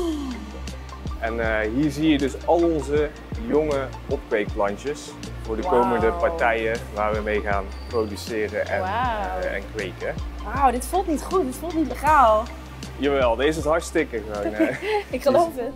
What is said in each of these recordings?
En hier zie je dus al onze jonge opkweekplantjes voor de komende partijen waar we mee gaan produceren en kweken. Wauw, dit voelt niet goed, dit voelt niet legaal. Jawel, deze is hartstikke gewoon. Ik geloof het.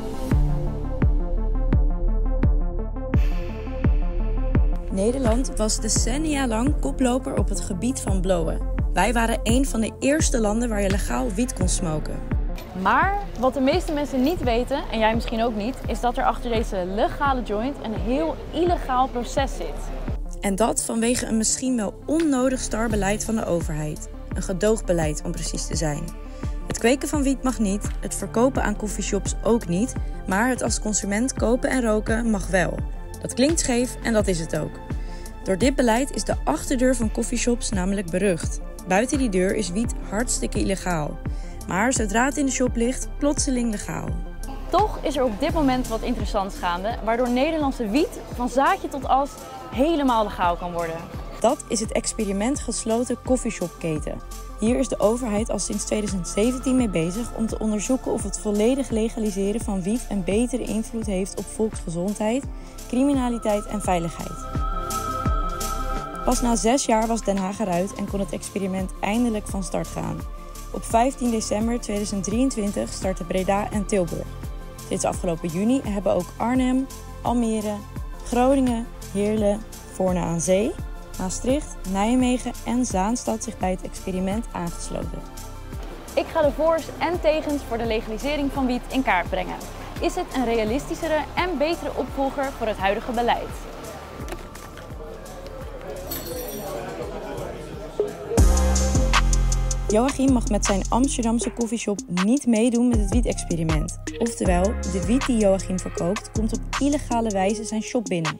Nederland was decennia lang koploper op het gebied van blowen. Wij waren een van de eerste landen waar je legaal wiet kon smoken. Maar wat de meeste mensen niet weten, en jij misschien ook niet, is dat er achter deze legale joint een heel illegaal proces zit. En dat vanwege een misschien wel onnodig star beleid van de overheid. Een gedoogbeleid om precies te zijn. Het kweken van wiet mag niet, het verkopen aan coffeeshops ook niet, maar het als consument kopen en roken mag wel. Dat klinkt scheef en dat is het ook. Door dit beleid is de achterdeur van coffeeshops namelijk berucht. Buiten die deur is wiet hartstikke illegaal. Maar zodra het in de shop ligt, plotseling legaal. Toch is er op dit moment wat interessants gaande, waardoor Nederlandse wiet van zaadje tot as helemaal legaal kan worden. Dat is het experiment gesloten coffeeshopketen. Hier is de overheid al sinds 2017 mee bezig om te onderzoeken of het volledig legaliseren van wiet een betere invloed heeft op volksgezondheid, criminaliteit en veiligheid. Pas na 6 jaar was Den Haag eruit en kon het experiment eindelijk van start gaan. Op 15 december 2023 starten Breda en Tilburg. Sinds afgelopen juni hebben ook Arnhem, Almere, Groningen, Heerlen, Voorne aan Zee, Maastricht, Nijmegen en Zaanstad zich bij het experiment aangesloten. Ik ga de voor's en tegens voor de legalisering van wiet in kaart brengen. Is het een realistischere en betere opvolger voor het huidige beleid? Joachim mag met zijn Amsterdamse koffieshop niet meedoen met het wiet-experiment. Oftewel, de wiet die Joachim verkoopt komt op illegale wijze zijn shop binnen.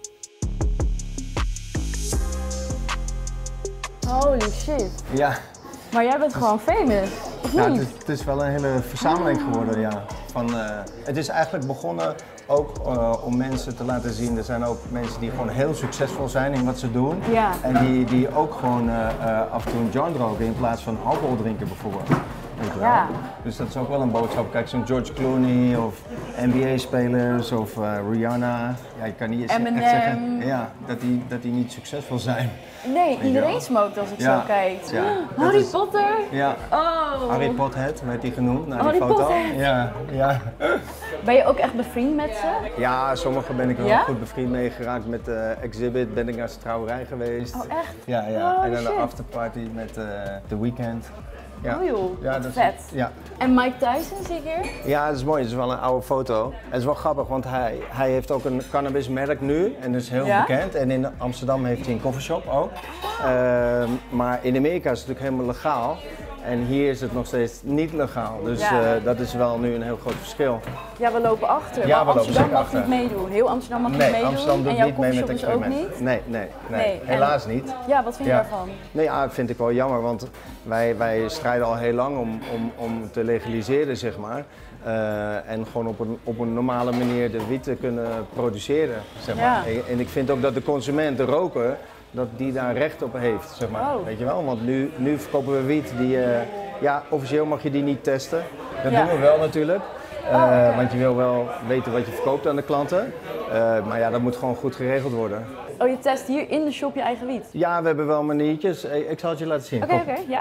Holy shit. Ja. Maar jij bent gewoon famous, of Nou, niet? het is wel een hele verzameling geworden, ja. Het is eigenlijk begonnen ook om mensen te laten zien. Er zijn ook mensen die gewoon heel succesvol zijn in wat ze doen. Ja. En die ook gewoon af en toe een joint roken in plaats van alcohol drinken bijvoorbeeld. Weet je wel? Ja. Dus dat is ook wel een boodschap. Kijk, zo'n George Clooney of NBA-spelers of Rihanna. Ja, je kan niet echt zeggen dat die niet succesvol zijn. Nee, iedereen smookt als ik zo kijk. Ja, Harry Potter? Ja. Oh. Harry Pothead werd die genoemd naar Harry die foto. Pothead. Ja. Ben je ook echt bevriend met ze? Ja, sommigen ben ik wel Ja? goed bevriend mee geraakt. Met Exhibit ben ik naar zijn trouwerij geweest. Oh, echt? Ja. Oh, en dan de shit. afterparty met The Weeknd. Ja. Oh joh, ja, wat dat is- vet. Ja. En Mike Tyson zie ik hier? Ja, dat is mooi. Dat is wel een oude foto. Het is wel grappig, want hij heeft ook een cannabismerk nu en dat is heel bekend. En in Amsterdam heeft hij een coffeeshop ook. Maar in Amerika is het natuurlijk helemaal legaal. En hier is het nog steeds niet legaal. Dus dat is wel nu een heel groot verschil. Ja, we lopen achter. Ja, maar we lopen Amsterdam zeker mag achter. niet meedoen. Heel Amsterdam mag niet Nee, meedoen. Amsterdam en doet jouw niet mee met het koffieshop dus ook experiment. niet? Nee, En- helaas niet. Ja, wat vind je daarvan? Nee, ja, dat vind ik wel jammer, want wij strijden al heel lang om te legaliseren, zeg maar. En gewoon op een normale manier de wiet te kunnen produceren, zeg maar. Ja. En ik vind ook dat de consument, de roker, dat die daar recht op heeft, zeg maar. Oh. Weet je wel? Want nu verkopen we wiet die, officieel mag je die niet testen. Dat Ja. doen we wel natuurlijk. Want je wil wel weten wat je verkoopt aan de klanten. Maar ja, dat moet gewoon goed geregeld worden. Oh, je test hier in de shop je eigen wiet? Ja, we hebben wel maniertjes. Ik zal het je laten zien. Oké, Kom. ja.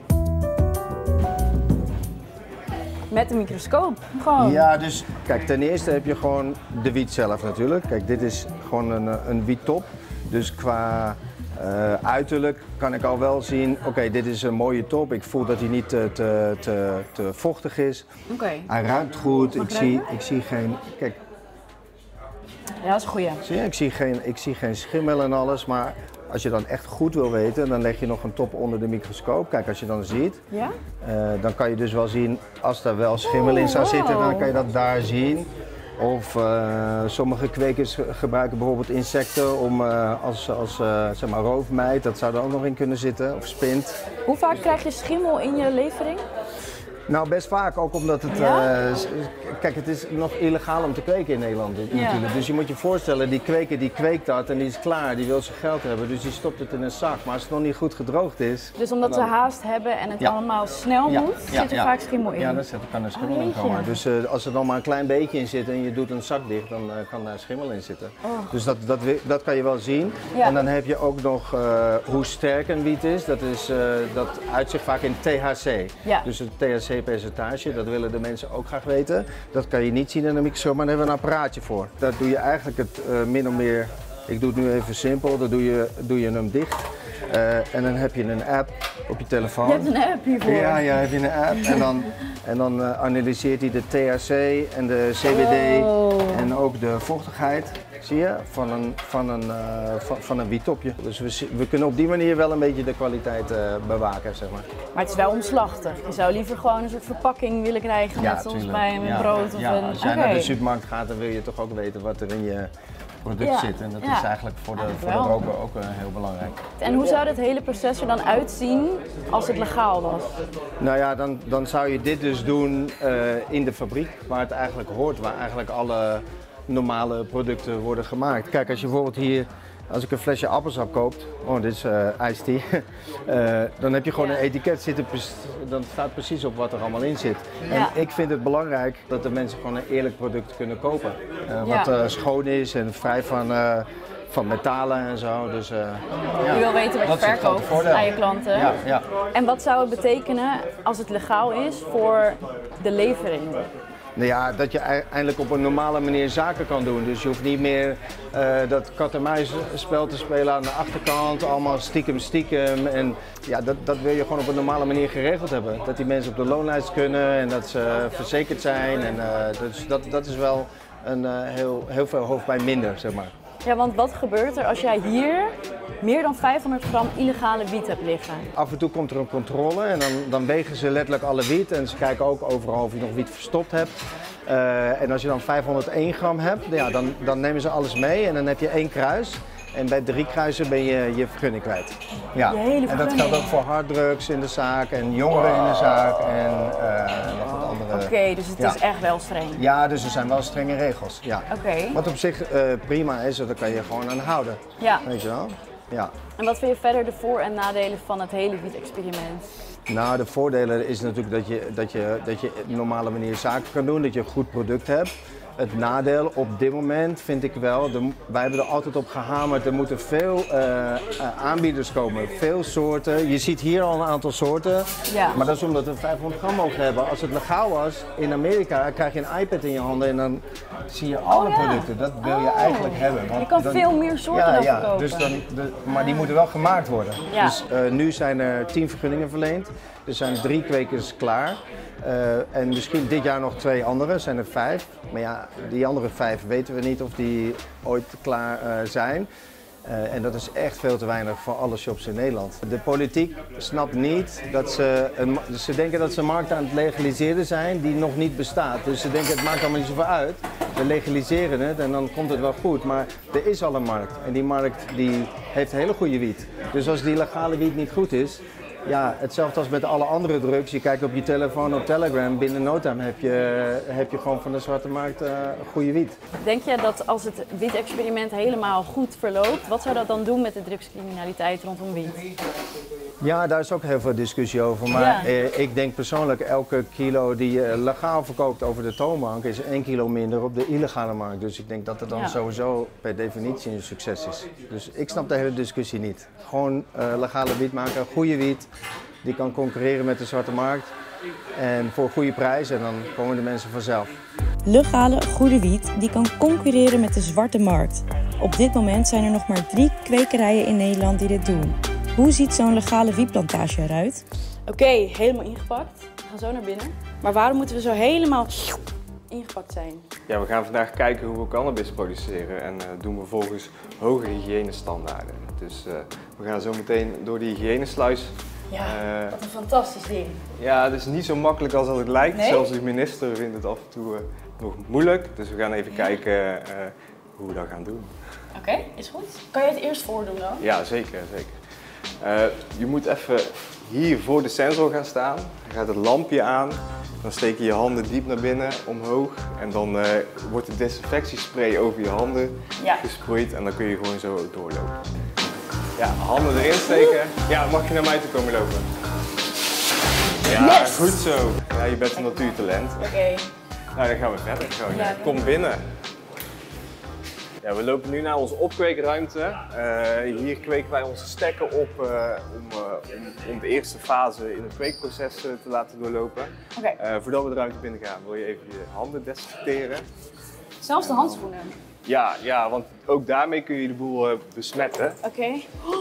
Met een microscoop, gewoon. Ja, dus kijk, ten eerste heb je gewoon de wiet zelf natuurlijk. Kijk, dit is gewoon een wiettop. Dus qua uiterlijk kan ik al wel zien, oké, dit is een mooie top. Ik voel dat hij niet te vochtig is. Oké. Hij ruikt goed. Mag Ik ik zie geen, kijk, Ja, dat is een goeie. zie je? Ik zie geen schimmel en alles, maar als je dan echt goed wil weten, dan leg je nog een top onder de microscoop. Kijk, als je dan ziet, Ja? dan kan je dus wel zien, als daar wel schimmel in zou zitten, dan kan je dat daar zien. Of sommige kwekers gebruiken bijvoorbeeld insecten om als zeg maar roofmijt, dat zou er ook nog in kunnen zitten, of spint. Hoe vaak krijg je schimmel in je levering? Nou, best vaak, ook omdat het... kijk, het is nog illegaal om te kweken in Nederland natuurlijk. Dus je moet je voorstellen, die kweker die kweekt dat en die is klaar, die wil zijn geld hebben. Dus die stopt het in een zak. Maar als het nog niet goed gedroogd is... Dus omdat ze haast hebben en het allemaal snel moet, zit er vaak schimmel in? Ja, daar kan er schimmel in komen. Dus als er dan maar een klein beetje in zit en je doet een zak dicht, dan kan daar schimmel in zitten. Dus dat kan je wel zien. Ja. En dan heb je ook nog hoe sterk een wiet is. Dat uitzicht vaak in THC. Ja. Dus het THC-percentage, dat willen de mensen ook graag weten. Dat kan je niet zien in een mixer, maar daar hebben we een apparaatje voor. Daar doe je eigenlijk het min of meer, ik doe het nu even simpel, dan doe je hem dicht. En dan heb je een app op je telefoon. Je hebt een app hiervoor? Ja, heb je een app. En dan analyseert hij de THC en de CBD en ook de vochtigheid, zie je, van een wiettopje. Dus we kunnen op die manier wel een beetje de kwaliteit bewaken, zeg maar. Maar het is wel omslachtig. Je zou liever gewoon een soort verpakking willen krijgen, net zoals bij een brood of een... Als jij naar de supermarkt gaat, dan wil je toch ook weten wat er in je product zit. En dat is eigenlijk voor de roker ook heel belangrijk. En hoe zou dit hele proces er dan uitzien als het legaal was? Nou ja, dan zou je dit dus doen in de fabriek, waar het eigenlijk hoort, waar eigenlijk alle normale producten worden gemaakt. Kijk, als je bijvoorbeeld hier, als ik een flesje appelsap koop, dit is iced tea, dan heb je gewoon een etiket zitten, dan staat precies op wat er allemaal in zit. En ik vind het belangrijk dat de mensen gewoon een eerlijk product kunnen kopen. Wat schoon is en vrij van metalen en zo. Dus, je wil weten wat je verkoopt aan je klanten. Ja. En wat zou het betekenen als het legaal is voor de levering? Nou ja, dat je eindelijk op een normale manier zaken kan doen. Dus je hoeft niet meer dat kat-en-muisspel te spelen aan de achterkant, allemaal stiekem. En ja, dat wil je gewoon op een normale manier geregeld hebben. Dat die mensen op de loonlijst kunnen en dat ze verzekerd zijn. En, dus dat is wel een heel veel hoofdpijn minder, zeg maar. Ja, want wat gebeurt er als jij hier meer dan 500 gram illegale wiet hebt liggen? Af en toe komt er een controle en dan wegen ze letterlijk alle wiet en ze kijken ook overal of je nog wiet verstopt hebt. En als je dan 501 gram hebt, ja, dan nemen ze alles mee en dan heb je 1 kruis. En bij 3 kruisen ben je je vergunning kwijt. Ja. En dat geldt ook voor harddrugs in de zaak en jongeren in de zaak en nog wat andere. Oké, dus het is echt wel streng? Ja, dus er zijn wel strenge regels. Ja. Oké. Wat op zich prima is, daar kan je gewoon aan houden. Ja. Weet je wel? Ja. En wat vind je verder de voor- en nadelen van het hele wiet-experiment? Nou, de voordelen is natuurlijk dat je op een normale manier zaken kan doen, dat je een goed product hebt. Het nadeel op dit moment vind ik wel, wij hebben er altijd op gehamerd, er moeten veel aanbieders komen, veel soorten. Je ziet hier al een aantal soorten, maar dat is omdat we 500 gram mogen hebben. Als het legaal was, in Amerika krijg je een iPad in je handen en dan zie je alle producten. Dat wil je eigenlijk hebben. Want je kan veel meer soorten dan verkopen. Dus maar die moeten wel gemaakt worden. Ja. Dus nu zijn er 10 vergunningen verleend, er zijn 3 kwekers klaar. En misschien dit jaar nog 2 andere, zijn er 5. Maar ja, die andere 5 weten we niet of die ooit klaar zijn. En dat is echt veel te weinig voor alle shops in Nederland. De politiek snapt niet dat ze denken dat ze een markt aan het legaliseren zijn die nog niet bestaat. Dus ze denken het maakt allemaal niet zoveel uit. We legaliseren het en dan komt het wel goed. Maar er is al een markt en die markt die heeft hele goede wiet. Dus als die legale wiet niet goed is, ja, hetzelfde als met alle andere drugs. Je kijkt op je telefoon op Telegram, binnen no time heb je gewoon van de zwarte markt goede wiet. Denk je dat als het wiet-experiment helemaal goed verloopt, wat zou dat dan doen met de drugscriminaliteit rondom wiet? Ja, daar is ook heel veel discussie over. Maar ik denk persoonlijk, elke kilo die je legaal verkoopt over de toonbank is 1 kilo minder op de illegale markt. Dus ik denk dat het dan sowieso per definitie een succes is. Dus ik snap de hele discussie niet. Gewoon legale wiet maken, goede wiet, die kan concurreren met de zwarte markt. En voor een goede prijs en dan komen de mensen vanzelf. Legale, goede wiet die kan concurreren met de zwarte markt. Op dit moment zijn er nog maar 3 kwekerijen in Nederland die dit doen. Hoe ziet zo'n legale wietplantage eruit? Oké, helemaal ingepakt. We gaan zo naar binnen. Maar waarom moeten we zo helemaal ingepakt zijn? Ja, we gaan vandaag kijken hoe we cannabis produceren en doen we volgens hoge hygiënestandaarden. Dus we gaan zo meteen door die hygiënesluis. Ja, wat een fantastisch ding. Ja, het is niet zo makkelijk als dat het lijkt. Nee? Zelfs de minister vindt het af en toe nog moeilijk. Dus we gaan even kijken hoe we dat gaan doen. Oké, is goed. Kan je het eerst voordoen dan? Ja, zeker. Je moet even hier voor de sensor gaan staan. Dan gaat het lampje aan Dan steek je je handen diep naar binnen, omhoog. En dan wordt de desinfectiespray over je handen gesproeid. En dan kun je gewoon zo doorlopen. Ja, handen erin steken. Ja, mag je naar mij toe komen lopen? Ja, goed zo. Ja, je bent een natuurtalent. Oké. Nou, dan gaan we verder. Kom binnen. Ja, we lopen nu naar onze opkweekruimte. Hier kweken wij onze stekken op om de eerste fase in het kweekproces te laten doorlopen. Voordat we de ruimte binnen gaan, wil je even je handen desinfecteren. Zelfs de handschoenen? Ja, want ook daarmee kun je de boel besmetten. Oké.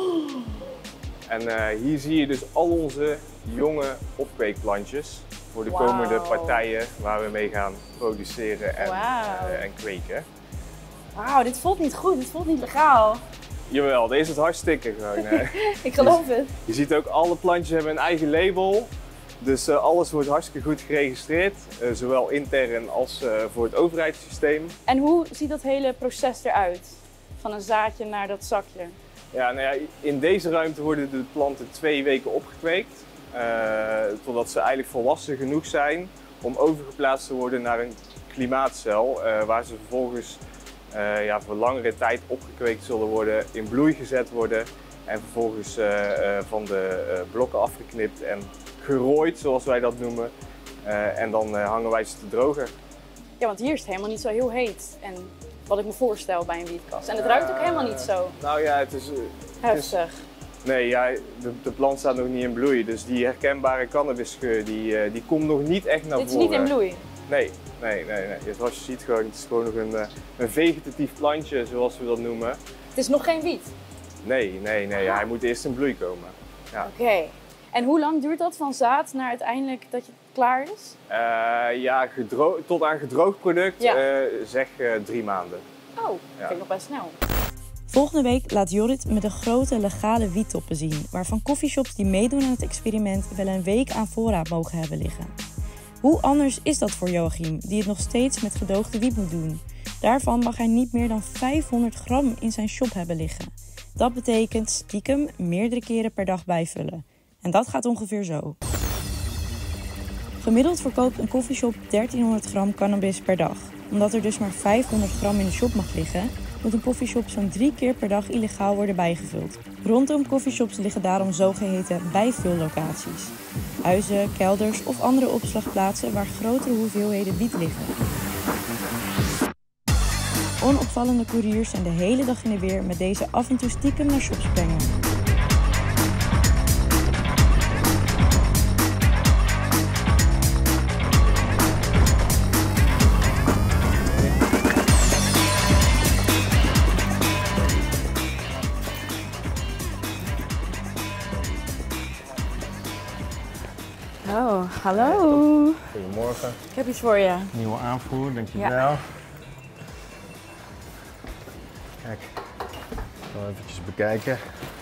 En hier zie je dus al onze jonge opkweekplantjes voor de komende partijen waar we mee gaan produceren en kweken. Wauw, dit voelt niet goed, dit voelt niet legaal. Jawel, deze is het hartstikke gewoon. Ik geloof het. Je ziet ook, alle plantjes hebben een eigen label. Dus alles wordt hartstikke goed geregistreerd. Zowel intern als voor het overheidssysteem. En hoe ziet dat hele proces eruit? Van een zaadje naar dat zakje? Ja, nou ja, in deze ruimte worden de planten 2 weken opgekweekt. Totdat ze eigenlijk volwassen genoeg zijn om overgeplaatst te worden naar een klimaatcel. Waar ze vervolgens voor langere tijd opgekweekt zullen worden, in bloei gezet worden. En vervolgens van de blokken afgeknipt en gerooid, zoals wij dat noemen. En dan hangen wij ze te drogen. Ja, want hier is het helemaal niet zo heel heet. En wat ik me voorstel bij een wietkast. En het ruikt ook helemaal niet zo. Nou ja, het is... heftig. Nee, ja, de plant staat nog niet in bloei. Dus die herkenbare cannabisgeur die komt nog niet echt naar voren. Dit is niet in bloei? Nee. Zoals je ziet, het is gewoon nog een vegetatief plantje, zoals we dat noemen. Het is nog geen wiet? Nee. Ja, hij moet eerst in bloei komen. Ja. Oké. En hoe lang duurt dat van zaad naar uiteindelijk dat het klaar is? Tot aan gedroogd product zeg 3 maanden. Oh, dat vind ik nog best snel. Volgende week laat Jorrit me de grote legale wiettoppen zien, waarvan coffeeshops die meedoen aan het experiment wel een week aan voorraad mogen hebben liggen. Hoe anders is dat voor Joachim, die het nog steeds met gedoogde wiet moet doen? Daarvan mag hij niet meer dan 500 gram in zijn shop hebben liggen. Dat betekent stiekem meerdere keren per dag bijvullen. En dat gaat ongeveer zo. Gemiddeld verkoopt een coffeeshop 1300 gram cannabis per dag. Omdat er dus maar 500 gram in de shop mag liggen, moet een coffeeshop zo'n 3 keer per dag illegaal worden bijgevuld. Rondom coffeeshops liggen daarom zogeheten bijvullocaties. Huizen, kelders of andere opslagplaatsen waar grotere hoeveelheden wiet liggen. Onopvallende couriers zijn de hele dag in de weer met deze af en toe stiekem naar shops brengen. Oh, hallo. Goedemorgen. Ik heb iets voor je. Nieuwe aanvoer, dankjewel. Kijk, ik zal even bekijken.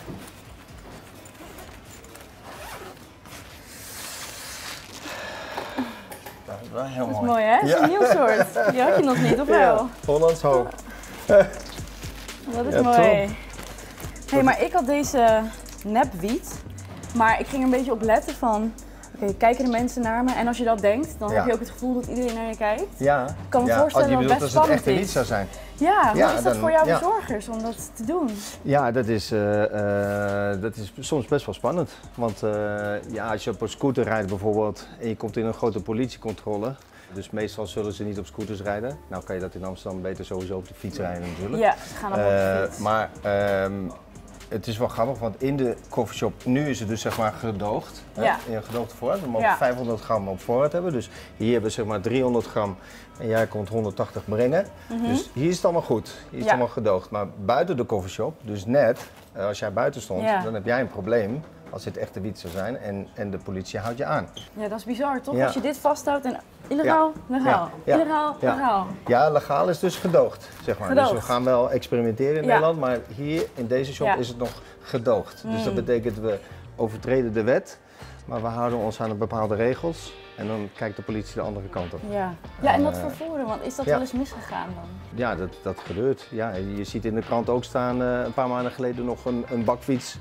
Dat is wel heel mooi. Mooi hè? Het is een nieuw soort. Die had je nog niet, of wel? Ja, Hollands hoop. Dat is mooi. Hey, maar ik had deze nepwiet, maar ik ging een beetje op letten van, kijken de mensen naar me? En als je dat denkt, dan heb je ook het gevoel dat iedereen naar je kijkt. Ja. Ik kan me voorstellen dat het best spannend is. Als het echt niet zou zijn. Ja, hoe is dat voor jouw bezorgers om dat te doen? Ja, dat is soms best wel spannend. Want als je op een scooter rijdt bijvoorbeeld en je komt in een grote politiecontrole. Dus meestal zullen ze niet op scooters rijden. Nou kan je dat in Amsterdam beter sowieso op de fiets rijden natuurlijk. Ja, ze gaan allemaal op de fiets. Maar het is wel grappig, want in de coffeeshop, nu is het dus zeg maar gedoogd. Ja. In een gedoogde voorraad. We mogen 500 gram op voorraad hebben. Dus hier hebben we zeg maar 300 gram en jij komt 180 brengen. Dus hier is het allemaal goed. Hier is het allemaal gedoogd. Maar buiten de coffeeshop, dus net, als jij buiten stond, dan heb jij een probleem. Als dit echte wiet zou zijn en de politie houdt je aan. Ja, dat is bizar toch? Ja. Als je dit vasthoudt en illegaal, legaal, illegaal, legaal. Ja, legaal is dus gedoogd, zeg maar. Gedoogd. Dus we gaan wel experimenteren in Nederland, maar hier in deze shop is het nog gedoogd. Dus dat betekent we overtreden de wet, maar we houden ons aan de bepaalde regels. En dan kijkt de politie de andere kant op. Ja, en dat vervoeren, want is dat wel eens misgegaan dan? Ja, dat gebeurt. Ja, je ziet in de krant ook staan, een paar maanden geleden nog een bakfiets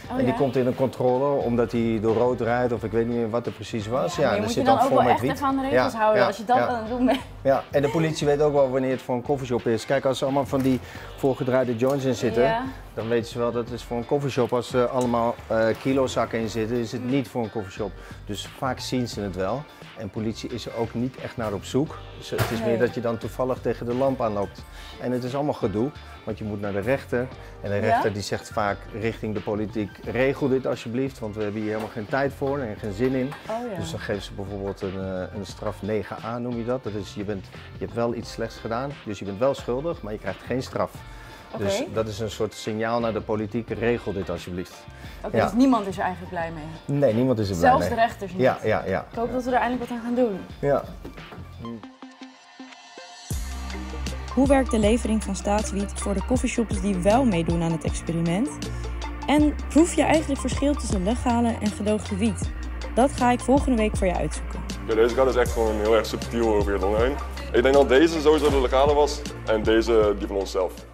En die komt in een controle omdat hij door rood rijdt of ik weet niet meer wat er precies was. Ja, en moet je dan ook wel echt even aan de regels houden als je dat aan het doen bent. Ja, en de politie weet ook wel wanneer het voor een coffeeshop is. Kijk, als er allemaal van die voorgedraaide joints in zitten, dan weten ze wel dat het is voor een coffeeshop. Als er allemaal kilozakken in zitten, is het niet voor een coffeeshop. Dus vaak zien ze het wel. En politie is er ook niet echt naar op zoek. Dus het is meer dat je dan toevallig tegen de lamp aanloopt. En het is allemaal gedoe, want je moet naar de rechter. En de rechter die zegt vaak richting de politiek, regel dit alsjeblieft, want we hebben hier helemaal geen tijd voor en geen zin in. Dus dan geven ze bijvoorbeeld een straf 9a, noem je dat. Dat is, je hebt wel iets slechts gedaan, dus je bent wel schuldig, maar je krijgt geen straf. Dus dat is een soort signaal naar de politiek, regel dit alsjeblieft. Dus niemand is er eigenlijk blij mee? Nee, niemand is er blij mee. Zelfs de rechters niet? Ja. Ik hoop dat we er eindelijk wat aan gaan doen. Ja. Hoe werkt de levering van staatswiet voor de coffeeshops die wel meedoen aan het experiment? En proef je eigenlijk verschil tussen legale en gedoogde wiet? Dat ga ik volgende week voor je uitzoeken. Ja, deze gaat dus echt gewoon heel erg subtiel over je long heen. Ik denk dat deze sowieso de legale was en deze die van onszelf.